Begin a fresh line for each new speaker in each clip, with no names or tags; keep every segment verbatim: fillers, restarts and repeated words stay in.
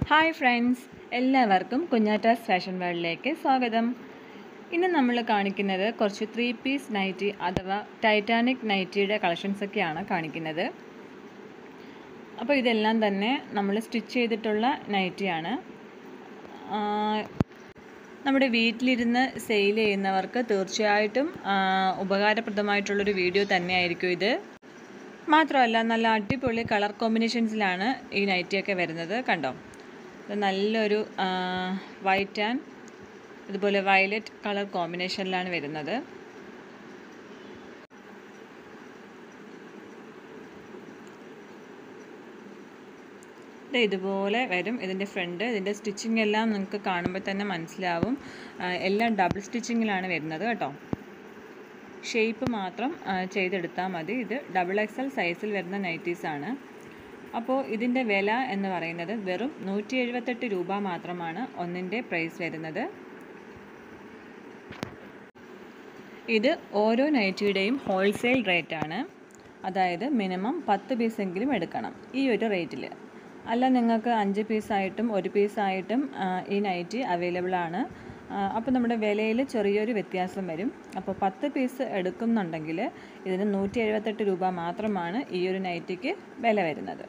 Hi friends, എല്ലാവർക്കും കുഞ്ഞാറ്റാസ് fashion വേൾഡിലേക്ക് സ്വാഗതം. ഇന്ന് നമ്മൾ കാണിക്കുന്നത് കുറച്ച് ത്രീ പീസ് നൈറ്റി അഥവാ ടൈറ്റാനിക് നൈറ്റിയുടെ കളക്ഷൻസൊക്കെയാണ് കാണിക്കുന്നത്. അപ്പോൾ ഇതെല്ലാം തന്നെ നമ്മൾ സ്റ്റിച്ച് ചെയ്തിട്ടുള്ള നൈറ്റിയാണ്. നമ്മുടെ വീട്ടിലിരുന്ന് സെയിൽ ചെയ്യുന്നവർക്ക് തീർച്ചയായിട്ടും ഉപകാരപ്രദമായിട്ടുള്ളൊരു വീഡിയോ തന്നെയായിരിക്കും ഇത്. മാത്രമല്ല നല്ല അടിപൊളി കളർ കോമ്പിനേഷൻസിലാണ് ഈ നൈറ്റിയൊക്കെ വരുന്നത്. കണ്ടോ, നല്ലൊരു വൈറ്റ് ആൻഡ് അതുപോലെ വയലറ്റ് കളർ കോമ്പിനേഷനിലാണ് വരുന്നത്. ഇതുപോലെ വരും ഇതിൻ്റെ ഫ്രണ്ട്. ഇതിൻ്റെ സ്റ്റിച്ചിങ് എല്ലാം നിങ്ങൾക്ക് കാണുമ്പോൾ തന്നെ മനസ്സിലാവും. എല്ലാം ഡബിൾ സ്റ്റിച്ചിങ്ങിലാണ് വരുന്നത് കേട്ടോ. ഷേപ്പ് മാത്രം ചെയ്തെടുത്താൽ മതി. ഇത് ഡബിൾ എക്സ് എൽ സൈസിൽ വരുന്ന നൈറ്റീസാണ്. അപ്പോൾ ഇതിൻ്റെ വില എന്ന് പറയുന്നത് വെറും നൂറ്റി എഴുപത്തെട്ട് രൂപ മാത്രമാണ് ഒന്നിൻ്റെ പ്രൈസ് വരുന്നത്. ഇത് ഓരോ നൈറ്റിയുടെയും ഹോൾസെയിൽ റേറ്റാണ്. അതായത് മിനിമം പത്ത് പീസെങ്കിലും എടുക്കണം ഈ ഒരു റേറ്റിൽ. അല്ല നിങ്ങൾക്ക് അഞ്ച് പീസായിട്ടും ഒരു പീസായിട്ടും ഈ നൈറ്റി അവൈലബിൾ ആണ്. അപ്പോൾ നമ്മുടെ വിലയിൽ ചെറിയൊരു വ്യത്യാസം വരും. അപ്പോൾ പത്ത് പീസ് എടുക്കുന്നുണ്ടെങ്കിൽ ഇതിന് നൂറ്റി എഴുപത്തെട്ട് രൂപ മാത്രമാണ് ഈ ഒരു നൈറ്റിക്ക് വില വരുന്നത്.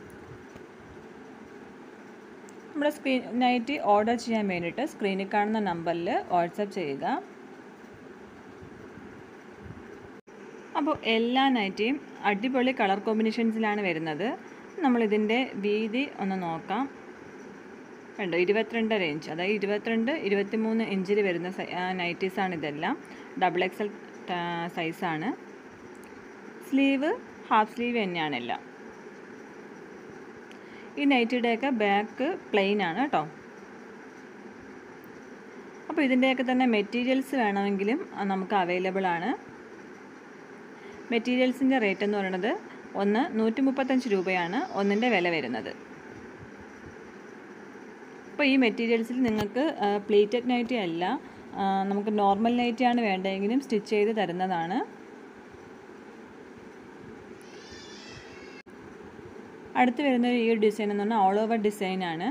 നമ്മുടെ സ്ക്രീൻ നൈറ്റി ഓർഡർ ചെയ്യാൻ വേണ്ടിയിട്ട് സ്ക്രീനിൽ കാണുന്ന നമ്പറിൽ വാട്സപ്പ് ചെയ്യുക. അപ്പോൾ എല്ലാ നൈറ്റിയും അടിപൊളി കളർ കോമ്പിനേഷൻസിലാണ് വരുന്നത്. നമ്മളിതിൻ്റെ വീതി ഒന്ന് നോക്കാം. കണ്ടോ, ഇരുപത്തിരണ്ട് റേഞ്ച്, അതായത് ഇരുപത്തിരണ്ട് ഇരുപത്തി മൂന്ന് ഇഞ്ചിൽ വരുന്ന നൈറ്റീസാണ് ഇതെല്ലാം. ഡബിൾ എക്സ് എൽ സൈസാണ്. സ്ലീവ് ഹാഫ് സ്ലീവ് തന്നെയാണ് എല്ലാം. ഈ നൈറ്റിയുടെയൊക്കെ ബാക്ക് പ്ലെയിൻ ആണ് കേട്ടോ. അപ്പോൾ ഇതിൻ്റെയൊക്കെ തന്നെ മെറ്റീരിയൽസ് വേണമെങ്കിലും നമുക്ക് അവൈലബിൾ ആണ്. മെറ്റീരിയൽസിൻ്റെ റേറ്റ് എന്ന് പറയുന്നത് ഒന്ന് നൂറ്റി മുപ്പത്തഞ്ച് രൂപയാണ് ഒന്നിൻ്റെ വില വരുന്നത്. അപ്പോൾ ഈ മെറ്റീരിയൽസിൽ നിങ്ങൾക്ക് പ്ലീറ്റഡ് നൈറ്റി അല്ല, നമുക്ക് നോർമൽ നൈറ്റിയാണ് വേണ്ടതെങ്കിലും സ്റ്റിച്ച് ചെയ്ത് തരുന്നതാണ്. അടുത്ത് വരുന്ന ഈ ഒരു ഡിസൈൻ എന്ന് പറഞ്ഞാൽ ഓൾ ഓവർ ഡിസൈനാണ്.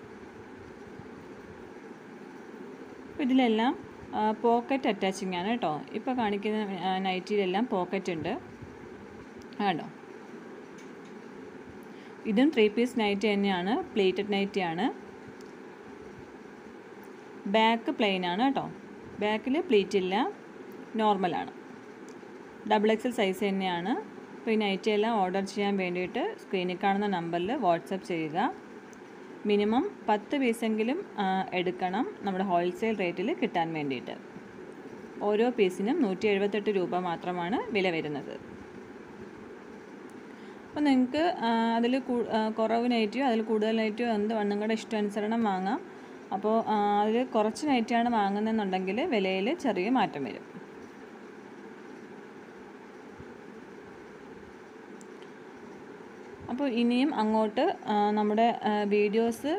ഇതിലെല്ലാം പോക്കറ്റ് അറ്റാച്ചിങ് ആണ് കേട്ടോ. ഇപ്പോൾ കാണിക്കുന്ന നൈറ്റിയിലെല്ലാം പോക്കറ്റ് ഉണ്ട് കേട്ടോ. ഇതും ത്രീ പീസ് നൈറ്റി തന്നെയാണ്, പ്ലീറ്റഡ് നൈറ്റിയാണ്. ബാക്ക് പ്ലെയിൻ ആണ് കേട്ടോ. ബാക്കിൽ പ്ലീറ്റ് ഇല്ല, നോർമലാണ്. ഡബിൾ എക്സ് എൽ സൈസ് തന്നെയാണ്. അപ്പോൾ ഈ നൈറ്റി എല്ലാം ഓർഡർ ചെയ്യാൻ വേണ്ടിയിട്ട് സ്ക്രീനിൽ കാണുന്ന നമ്പറിൽ വാട്സപ്പ് ചെയ്യുക. മിനിമം പത്ത് പീസെങ്കിലും എടുക്കണം നമ്മുടെ ഹോൾസെയിൽ റേറ്റിൽ കിട്ടാൻ വേണ്ടിയിട്ട്. ഓരോ പീസിനും നൂറ്റി എഴുപത്തെട്ട് രൂപ മാത്രമാണ് വില വരുന്നത്. അപ്പോൾ നിങ്ങൾക്ക് അതിൽ കുറവ് നൈറ്റിയോ അതിൽ കൂടുതൽ നൈറ്റിയോ എന്ത് നിങ്ങളുടെ ഇഷ്ടാനുസരണം വാങ്ങാം. അപ്പോൾ അതിൽ കുറച്ച് നൈറ്റിയാണ് വാങ്ങുന്നതെന്നുണ്ടെങ്കിൽ വിലയിൽ ചെറിയ മാറ്റം വരും. അപ്പോൾ ഇനിയും അങ്ങോട്ട് നമ്മുടെ വീഡിയോസ്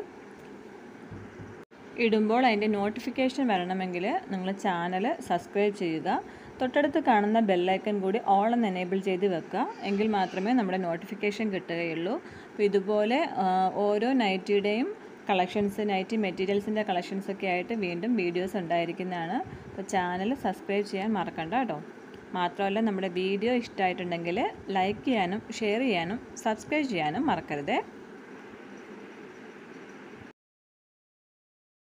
ഇടുമ്പോൾ അതിൻ്റെ നോട്ടിഫിക്കേഷൻ വരണമെങ്കിൽ നിങ്ങൾ ചാനൽ സബ്സ്ക്രൈബ് ചെയ്യുക. തൊട്ടടുത്ത് കാണുന്ന ബെല്ലൈക്കൺ കൂടി ഓൾ എന്ന് എനേബിൾ ചെയ്ത് വെക്കുക. എങ്കിൽ മാത്രമേ നമ്മുടെ നോട്ടിഫിക്കേഷൻ കിട്ടുകയുള്ളൂ. അപ്പോൾ ഇതുപോലെ ഓരോ നൈറ്റിയുടെയും കളക്ഷൻസ്, നൈറ്റി മെറ്റീരിയൽസിൻ്റെ കളക്ഷൻസൊക്കെ ആയിട്ട് വീണ്ടും വീഡിയോസ് ഉണ്ടായിരിക്കുന്നതാണ്. അപ്പോൾ ചാനൽ സബ്സ്ക്രൈബ് ചെയ്യാൻ മറക്കണ്ട കേട്ടോ. മാത്രമല്ല നമ്മുടെ വീഡിയോ ഇഷ്ടമായിട്ടുണ്ടെങ്കിൽ ലൈക്ക് ചെയ്യാനും ഷെയർ ചെയ്യാനും സബ്സ്ക്രൈബ് ചെയ്യാനും മറക്കരുതേ.